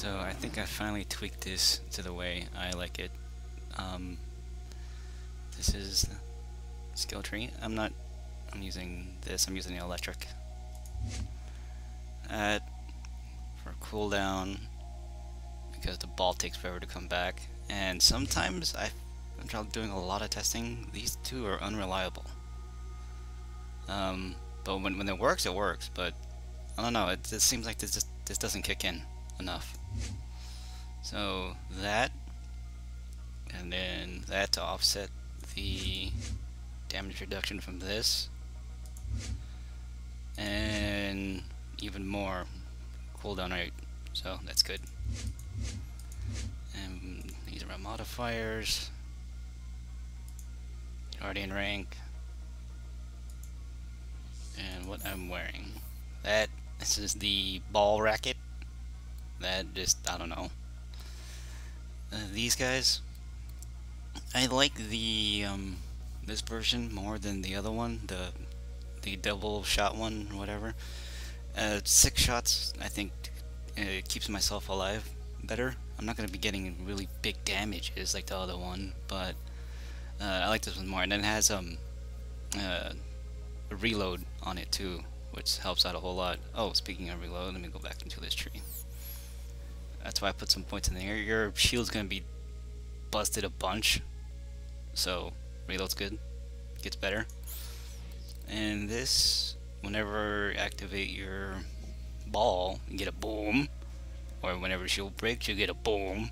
So I think I finally tweaked this to the way I like it. This is the skill tree. I'm using this, I'm using the electric. For cooldown, because the ball takes forever to come back, and sometimes I'm doing a lot of testing, these two are unreliable. But when it works, but I don't know, it just seems like this doesn't kick in enough. So that, and then that to offset the damage reduction from this, and even more cooldown rate, so that's good. And these are my modifiers. Already in rank. And what I'm wearing. This is the ball racket. That just, I don't know. These guys, I like the this version more than the other one, the double shot one, whatever. 6 shots, I think, it keeps myself alive better. I'm not going to be getting really big damages like the other one, but I like this one more. And then it has a reload on it too, which helps out a whole lot. Oh, speaking of reload, let me go back into this tree. That's why I put some points in there. Your shield's going to be busted a bunch, so reload's good, gets better. And this, whenever you activate your ball, you get a boom, or whenever shield breaks, you get a boom.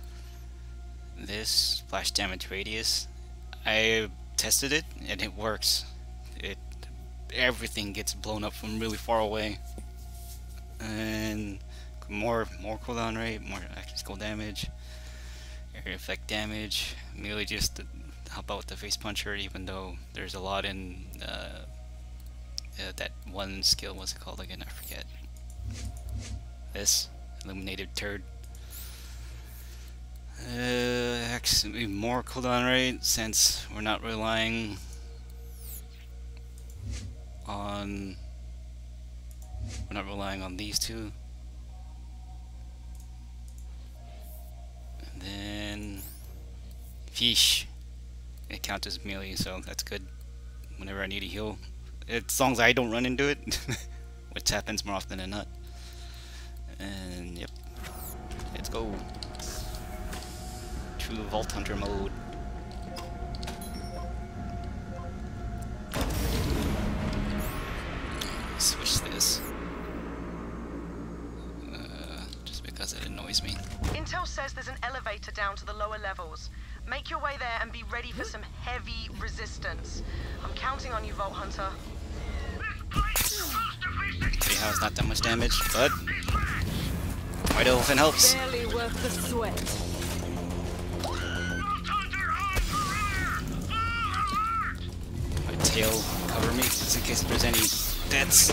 This flash damage radius, I tested it and it works. Everything gets blown up from really far away, and more cooldown rate, more actual damage, area effect damage, merely just to help out with the face puncher, even though there's a lot in that one skill. What's it called again? I forget. This illuminated turd. Actually, more cooldown rate, since we're not relying on these two. And then fish, it counts as melee, so that's good whenever I need a heal, as long as I don't run into it, which happens more often than not. And yep, let's go to Vault Hunter mode. Switch this, just because it annoys me. Intel says there's an elevator down to the lower levels. Make your way there and be ready for some heavy resistance. I'm counting on you, Vault Hunter. See how it's not that much damage, but White Elephant helps. Barely worth the sweat. My tail cover me, just in case if there's any deaths.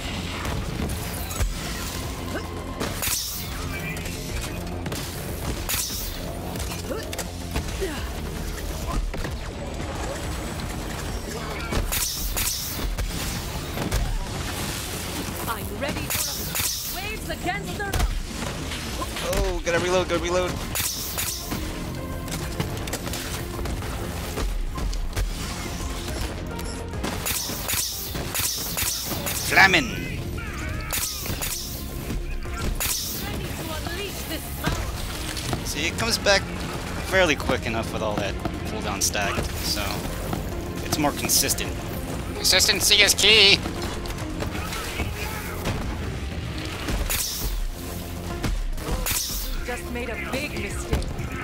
I'm ready for waves against the rock. Oh, gotta reload. Flamin'! See, it comes back fairly quick enough with all that cooldown stacked, so it's more consistent. Consistency is key! Just made a big mistake.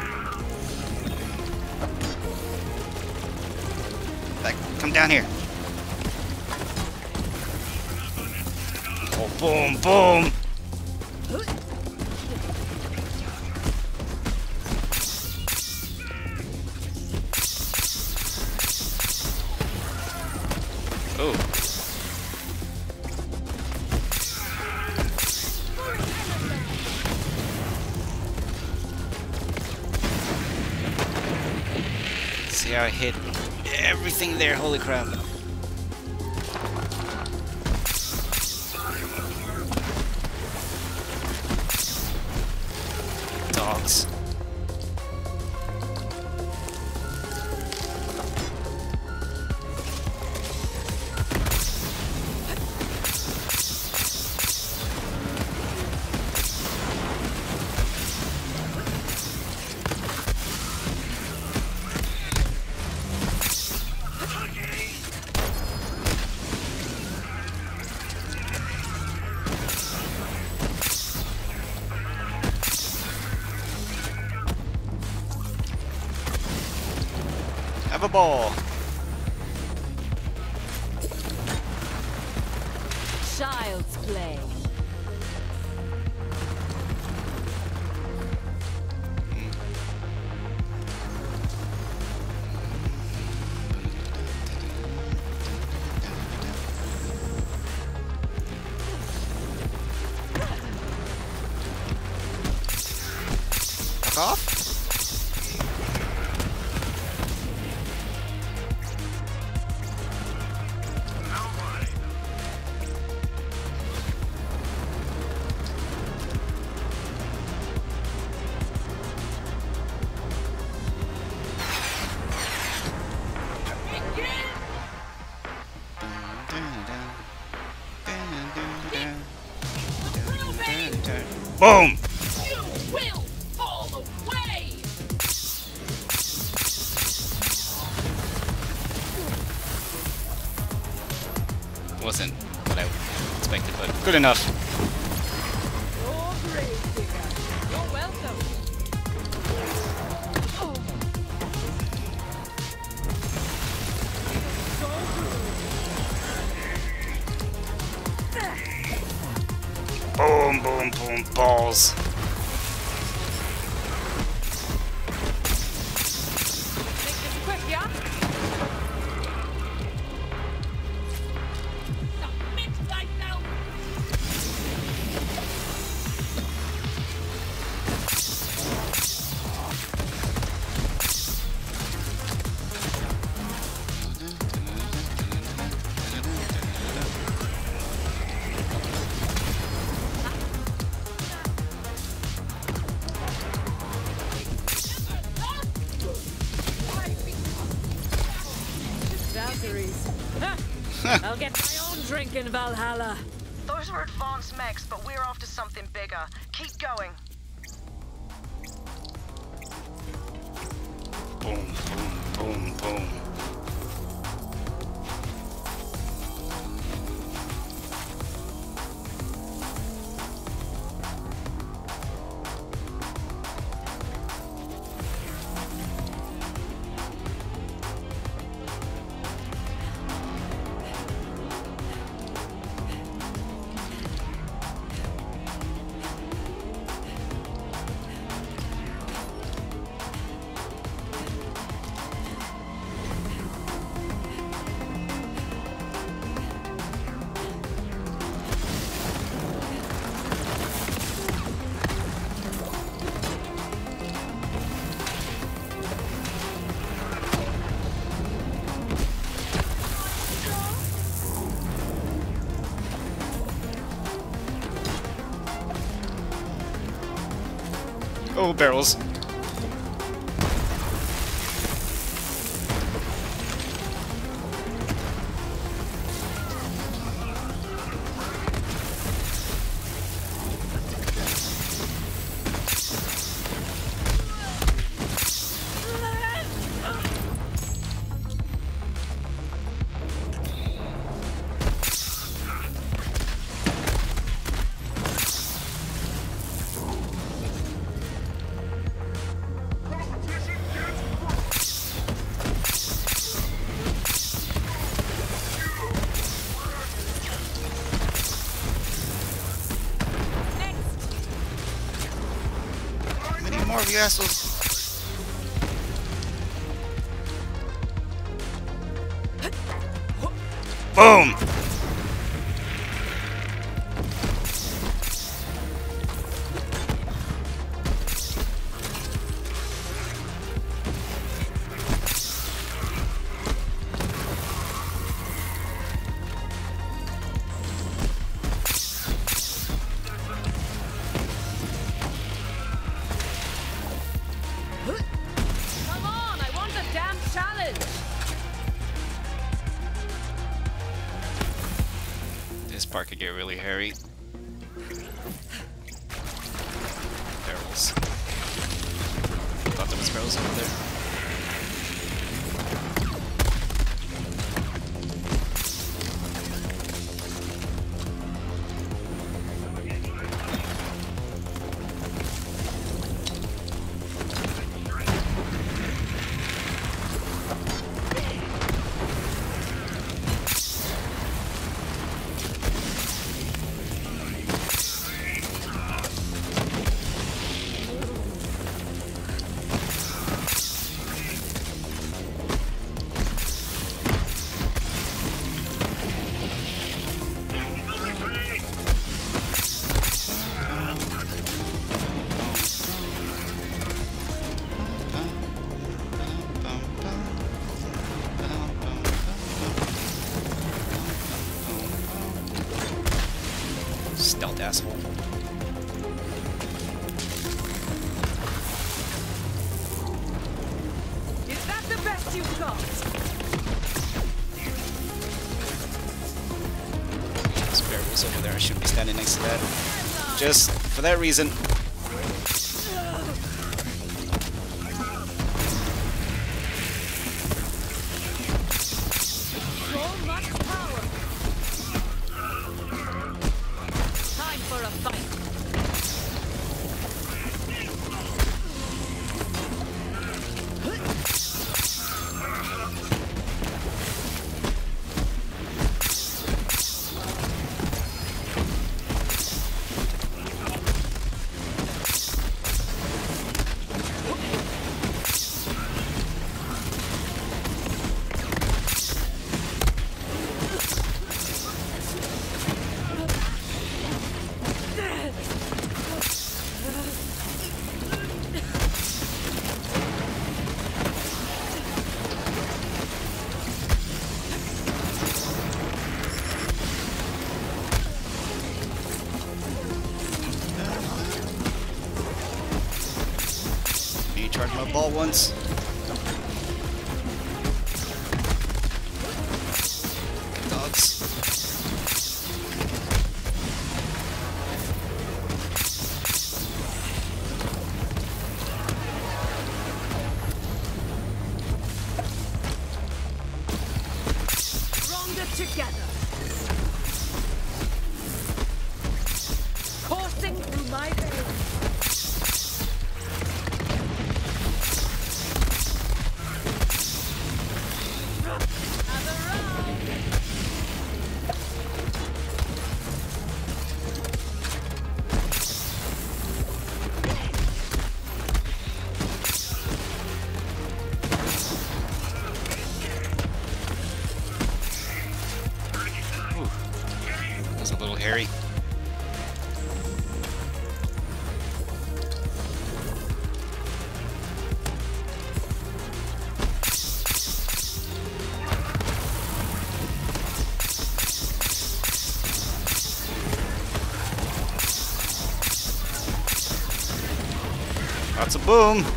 Back, come down here. Oh, boom, boom! Oh. See how I hit everything there, holy crap. dogs. Have a ball. Child's play. Fuck off. Boom! You will fall away! Wasn't what I expected, but good enough. You're brave, digger. You're welcome. Boom, boom, boom, balls. Make this quick, yeah? Submit thyself! Valkyries. Ha! I'll get my own drink in Valhalla. Those are advanced mechs, but we're after something bigger. Keep going. Boom, boom, boom, boom. Oh, barrels. More of you assholes. Boom! part could get really hairy. Barrels. Thought there was barrels over there. Stealth asshole. Is that the best you've got? This barrel's over there. I shouldn't be standing next to that. Just for that reason. So much power. Time for a fight. You charge my ball once. Dogs. Stronger together. Coursing through my veins. That's a little hairy. Lots of boom.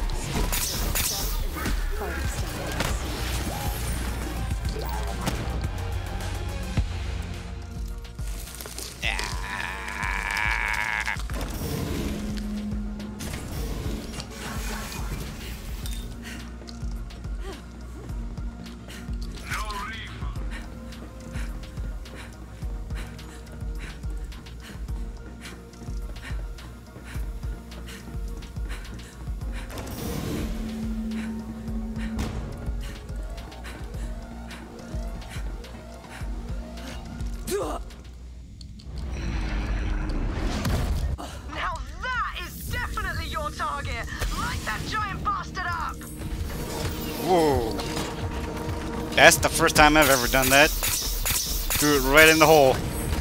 Now that is definitely your target. Light that giant bastard up. Whoa. That's the first time I've ever done that. Threw it right in the hole.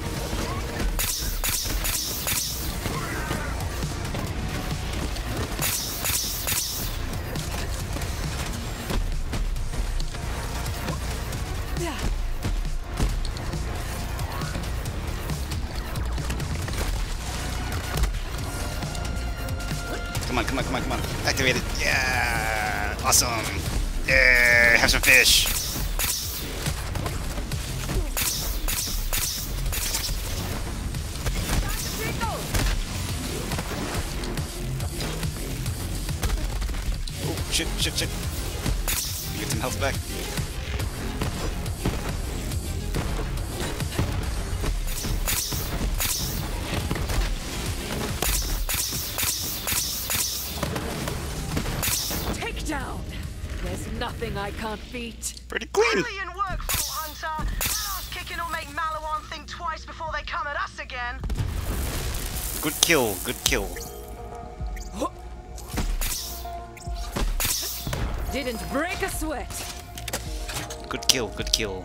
Come on, come on, come on, come on. Activate it. Yeah. Awesome. Yeah. Have some fish. shit, shit, shit. Get some health back. Takedown! There's nothing I can't beat. Pretty clean. Brilliant work, Vault Hunter. That ass kicking will make Maliwan think twice before they come at us again. Good kill, good kill. Didn't break a sweat. Good kill, good kill.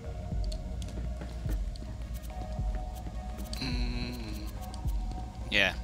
Yeah,